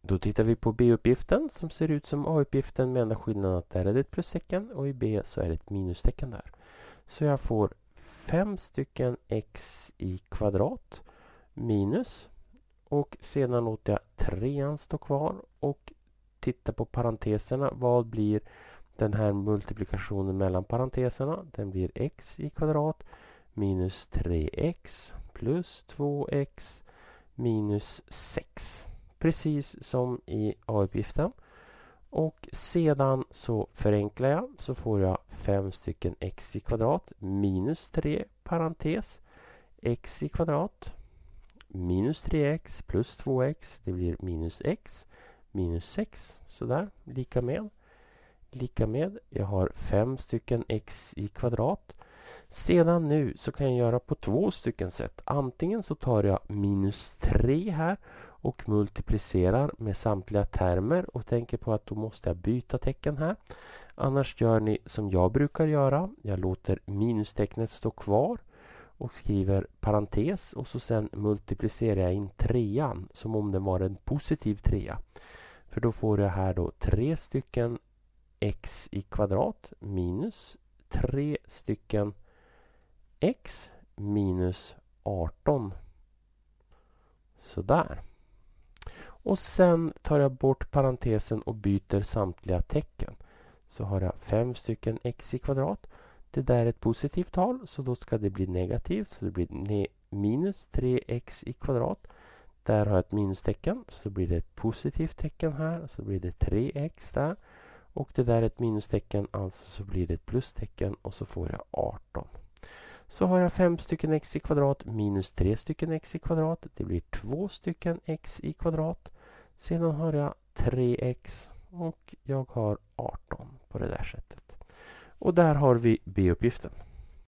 Då tittar vi på B-uppgiften som ser ut som A-uppgiften med enda skillnaden att där är det ett plustecken och i B så är det ett minustecken där. Så jag får 5 stycken x i kvadrat minus, och sedan låter jag 3 stå kvar och titta på parenteserna. Vad blir den här multiplikationen mellan parenteserna? Den blir x i kvadrat minus 3x plus 2x minus 6. Precis som i A-uppgiften. Och sedan så förenklar jag, så får jag 5 stycken x i kvadrat minus 3 parentes x i kvadrat minus 3x plus 2x. Det blir minus x minus 6. Sådär, lika med. Jag har 5 stycken x i kvadrat. Sedan nu så kan jag göra på 2 stycken sätt. Antingen så tar jag minus 3 här och multiplicerar med samtliga termer och tänker på att då måste jag byta tecken här. Annars gör ni som jag brukar göra. Jag låter minustecknet stå kvar och skriver parentes och så sen multiplicerar jag in 3:an som om den var en positiv 3. För då får jag här då 3 stycken x i kvadrat minus 3 stycken x minus 18. Sådär. Och sen tar jag bort parentesen och byter samtliga tecken. Så har jag 5 stycken x i kvadrat. Det där är ett positivt tal, så då ska det bli negativt. Så det blir minus 3x i kvadrat. Där har jag ett minustecken, så blir det ett positivt tecken här. Så blir det 3x där. Och det där är ett minustecken, alltså så blir det ett plustecken och så får jag 18. Så har jag 5 stycken x i kvadrat minus 3 stycken x i kvadrat. Det blir 2 stycken x i kvadrat. Sedan har jag 3x och jag har 18 på det där sättet. Och där har vi B-uppgiften.